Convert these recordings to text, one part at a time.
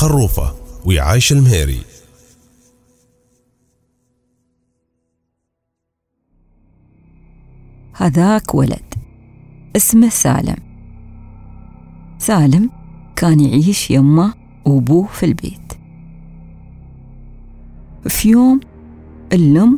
خروفة وعايش المهيري. هذاك ولد اسمه سالم. سالم كان يعيش يمه وأبوه في البيت. في يوم الأم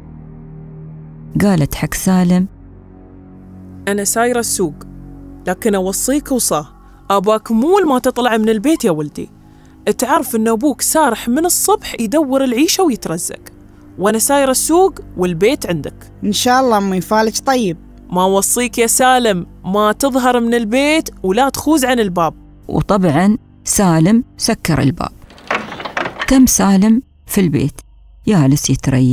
قالت حق سالم: أنا سايرة السوق، لكن أوصيك وصاه، أباك مول ما تطلع من البيت يا ولدي. تعرف إن أبوك سارح من الصبح يدور العيشة ويترزق، وأنا سايرة السوق والبيت عندك. إن شاء الله أمي فالج طيب. ما وصيك يا سالم ما تظهر من البيت ولا تخوز عن الباب. وطبعا سالم سكر الباب. تم سالم في البيت جالس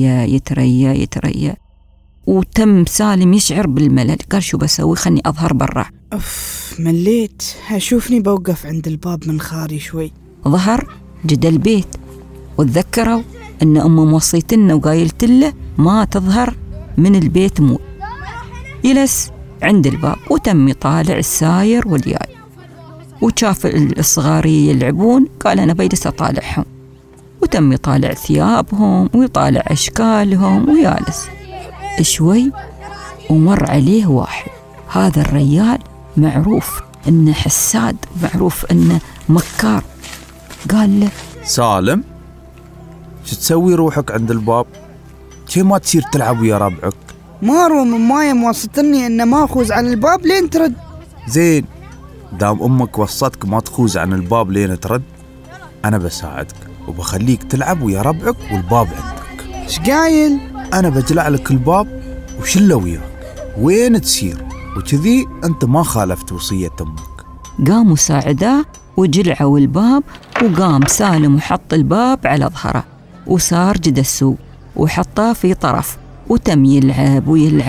يتريا، وتم سالم يشعر بالملل. قال: شو بسوي؟ خلني أظهر برا. مليت، أشوفني بوقف عند الباب من خاري شوي. ظهر جد البيت، وتذكروا أن موصيتنا وقايلت له ما تظهر من البيت مو. جلس عند الباب وتم يطالع الساير والجاي، وشاف الصغاري يلعبون. قال: أنا بجلس أطالعهم. وتم يطالع ثيابهم ويطالع أشكالهم ويالس. شوي ومر عليه واحد. هذا الرجال معروف إنه حساد، معروف إنه مكار. قال له: سالم، شو تسوي روحك عند الباب؟ شي ما تصير تلعب ويا ربعك؟ مارو من مايا موصتني إن ما أخوز عن الباب لين ترد. زين، دام أمك وصتك ما تخوز عن الباب لين ترد، أنا بساعدك وبخليك تلعب ويا ربعك والباب عندك. إيش قايل؟ أنا بجلع لك الباب وشله وياك وين تسير، وكذي أنت ما خالفت وصية أمك. قاموا ساعداه وجلعوا الباب، وقام سالم وحط الباب على ظهره وصار جد السوق وحطاه في طرف، وتم يلعب.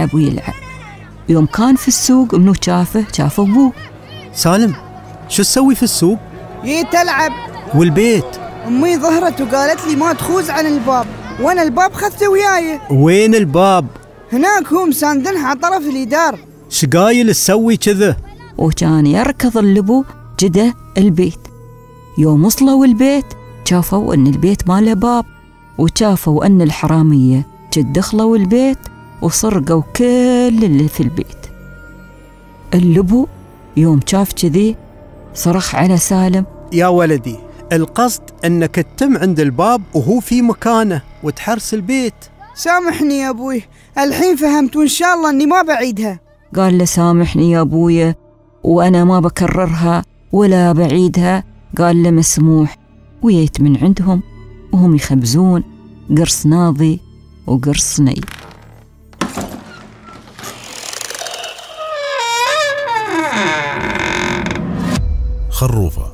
يوم كان في السوق منو شاف أبوه. سالم، شو تسوي في السوق؟ جيت ألعب. والبيت؟ أمي ظهرت وقالت لي ما تخوز عن الباب، وأنا الباب خذته وياي. وين الباب؟ هناك هم ساندنها على طرف الإدار. شقايل تسوي كذا؟ وكان يركض اللبو جده البيت. يوم وصلوا البيت شافوا أن البيت ما له باب، وشافوا أن الحرامية جد دخلوا البيت وسرقوا كل اللي في البيت. اللبو يوم شاف كذي صرخ على سالم: يا ولدي، القصد أنك تتم عند الباب وهو في مكانه وتحرس البيت. سامحني يا أبوي، الحين فهمت، وإن شاء الله أني ما بعيدها. قال له: سامحني يا أبويا، وأنا ما بكررها ولا بعيدها. قال له: مسموح. ويت من عندهم وهم يخبزون قرص ناضي وقرص ني. خروفة